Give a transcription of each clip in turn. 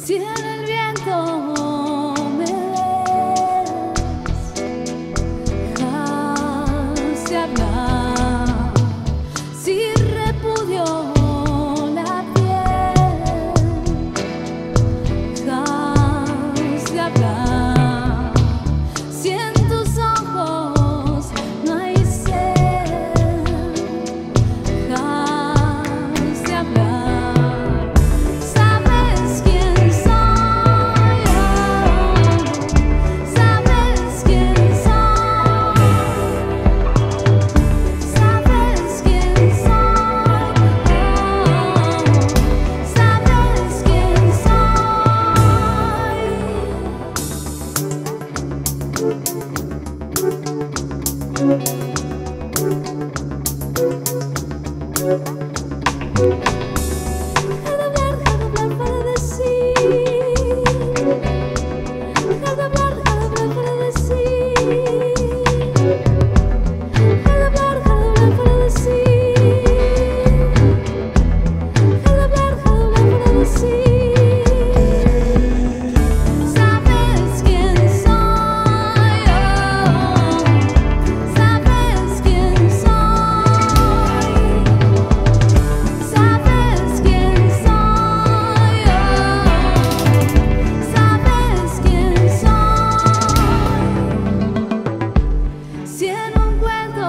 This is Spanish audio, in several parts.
Si en el viento me ves, dejas de hablar. Si repudio la piel, dejas de hablar. Si en tus ojos no hay sed, dejas de hablar. Sabes quién soy yo, sabes quién soy, sabes quién soy yo, sabes quién Dejar de hablar para decir. Dejar de hablar para decir. Dejar de hablar para decir. Dejar de hablar para decir. Sabes quién soy yo, sabes quién soy, sabes quién soy yo, sabes quién soy. Si en un cuento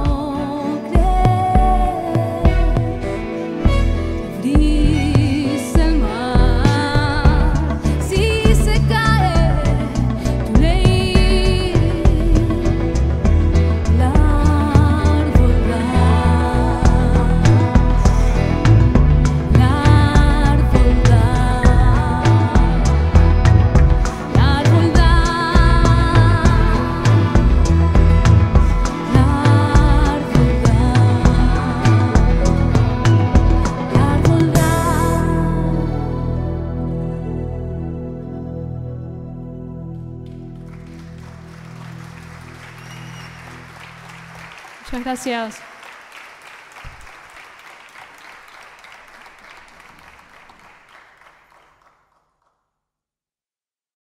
crees, brisa el mar. Si se cae tu ley, la Muchas gracias.